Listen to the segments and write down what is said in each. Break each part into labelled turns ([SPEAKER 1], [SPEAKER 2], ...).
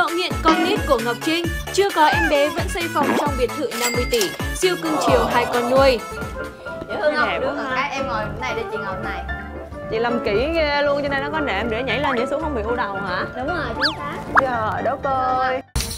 [SPEAKER 1] Cậu nghiện con nít của Ngọc Trinh, chưa có em bé vẫn xây phòng trong biệt thự 50 tỷ, siêu cưng chiều hai con nuôi.
[SPEAKER 2] Dễ thương không? Được rồi, cái em ngồi này để chị ngồi này.
[SPEAKER 3] Chị làm kỹ ghê luôn, cho nên nó có nệm để nhảy lên nhảy xuống không bị u đầu hả?
[SPEAKER 2] Đúng rồi, chính xác.
[SPEAKER 3] Trời đất ơi.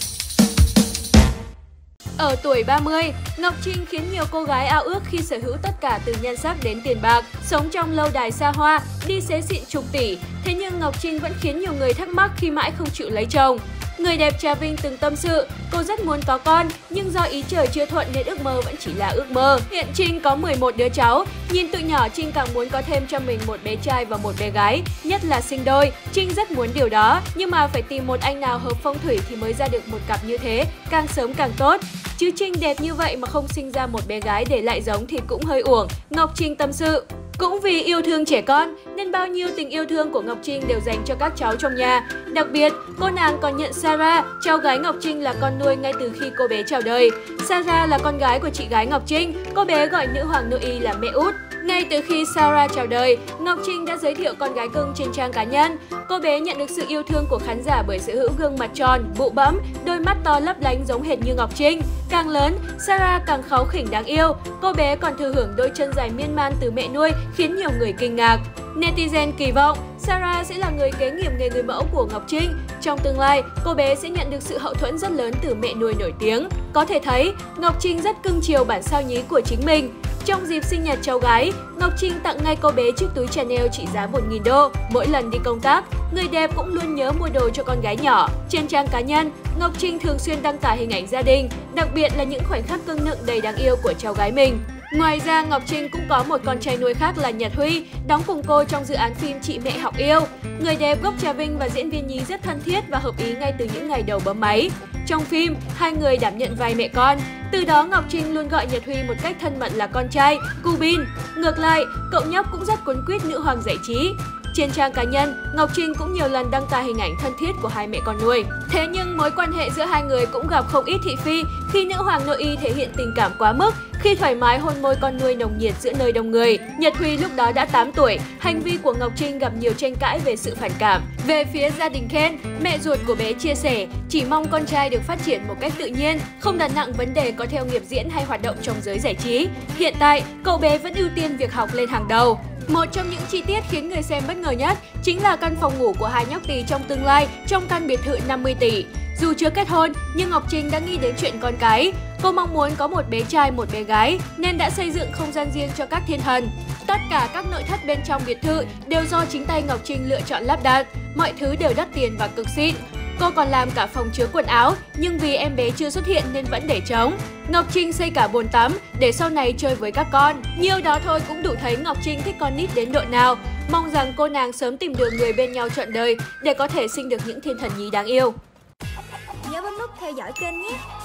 [SPEAKER 1] Ở tuổi 30, Ngọc Trinh khiến nhiều cô gái ao ước khi sở hữu tất cả từ nhan sắc đến tiền bạc, sống trong lâu đài xa hoa, đi xế xịn chục tỷ. Thế nhưng Ngọc Trinh vẫn khiến nhiều người thắc mắc khi mãi không chịu lấy chồng. Người đẹp Trà Vinh từng tâm sự, cô rất muốn có con, nhưng do ý trời chưa thuận nên ước mơ vẫn chỉ là ước mơ. Hiện Trinh có 11 đứa cháu, nhìn tụi nhỏ Trinh càng muốn có thêm cho mình một bé trai và một bé gái, nhất là sinh đôi. Trinh rất muốn điều đó, nhưng mà phải tìm một anh nào hợp phong thủy thì mới ra được một cặp như thế, càng sớm càng tốt. Chứ Trinh đẹp như vậy mà không sinh ra một bé gái để lại giống thì cũng hơi uổng, Ngọc Trinh tâm sự. Cũng vì yêu thương trẻ con nên bao nhiêu tình yêu thương của Ngọc Trinh đều dành cho các cháu trong nhà. Đặc biệt, cô nàng còn nhận Sarah, cháu gái Ngọc Trinh là con nuôi ngay từ khi cô bé chào đời. Sarah là con gái của chị gái Ngọc Trinh, cô bé gọi nữ hoàng nội y là mẹ út. Ngay từ khi Sarah chào đời, Ngọc Trinh đã giới thiệu con gái cưng trên trang cá nhân. Cô bé nhận được sự yêu thương của khán giả bởi sở hữu gương mặt tròn, bụ bẫm, đôi mắt to lấp lánh giống hệt như Ngọc Trinh. Càng lớn, Sarah càng kháu khỉnh đáng yêu. Cô bé còn thừa hưởng đôi chân dài miên man từ mẹ nuôi khiến nhiều người kinh ngạc. Netizen kỳ vọng Sarah sẽ là người kế nghiệp nghề người mẫu của Ngọc Trinh. Trong tương lai, cô bé sẽ nhận được sự hậu thuẫn rất lớn từ mẹ nuôi nổi tiếng. Có thể thấy, Ngọc Trinh rất cưng chiều bản sao nhí của chính mình. Trong dịp sinh nhật cháu gái, Ngọc Trinh tặng ngay cô bé chiếc túi Chanel trị giá 1.000 đô. Mỗi lần đi công tác, người đẹp cũng luôn nhớ mua đồ cho con gái nhỏ. Trên trang cá nhân, Ngọc Trinh thường xuyên đăng tải hình ảnh gia đình, đặc biệt là những khoảnh khắc cưng nựng đầy đáng yêu của cháu gái mình. Ngoài ra, Ngọc Trinh cũng có một con trai nuôi khác là Nhật Huy, đóng cùng cô trong dự án phim Chị Mẹ Học Yêu. Người đẹp gốc Trà Vinh và diễn viên nhí rất thân thiết và hợp ý ngay từ những ngày đầu bấm máy. Trong phim, hai người đảm nhận vai mẹ con. Từ đó, Ngọc Trinh luôn gọi Nhật Huy một cách thân mật là con trai, Cubin. Ngược lại, cậu nhóc cũng rất cuốn quýt nữ hoàng giải trí. Trên trang cá nhân, Ngọc Trinh cũng nhiều lần đăng tải hình ảnh thân thiết của hai mẹ con nuôi. Thế nhưng mối quan hệ giữa hai người cũng gặp không ít thị phi khi nữ hoàng nội y thể hiện tình cảm quá mức, khi thoải mái hôn môi con nuôi nồng nhiệt giữa nơi đông người. Nhật Huy lúc đó đã 8 tuổi, hành vi của Ngọc Trinh gặp nhiều tranh cãi về sự phản cảm. Về phía gia đình Ken, mẹ ruột của bé chia sẻ, chỉ mong con trai được phát triển một cách tự nhiên, không đặt nặng vấn đề có theo nghiệp diễn hay hoạt động trong giới giải trí. Hiện tại, cậu bé vẫn ưu tiên việc học lên hàng đầu. Một trong những chi tiết khiến người xem bất ngờ nhất chính là căn phòng ngủ của hai nhóc tỳ trong tương lai trong căn biệt thự 50 tỷ. Dù chưa kết hôn, nhưng Ngọc Trinh đã nghĩ đến chuyện con cái. Cô mong muốn có một bé trai, một bé gái nên đã xây dựng không gian riêng cho các thiên thần. Tất cả các nội thất bên trong biệt thự đều do chính tay Ngọc Trinh lựa chọn lắp đặt. Mọi thứ đều đắt tiền và cực xịn. Cô còn làm cả phòng chứa quần áo, nhưng vì em bé chưa xuất hiện nên vẫn để trống. Ngọc Trinh xây cả bồn tắm để sau này chơi với các con. Nhiêu đó thôi cũng đủ thấy Ngọc Trinh thích con nít đến độ nào. Mong rằng cô nàng sớm tìm được người bên nhau trọn đời để có thể sinh được những thiên thần nhí đáng yêu.
[SPEAKER 4] Nhớ bấm nút theo dõi kênh nhé!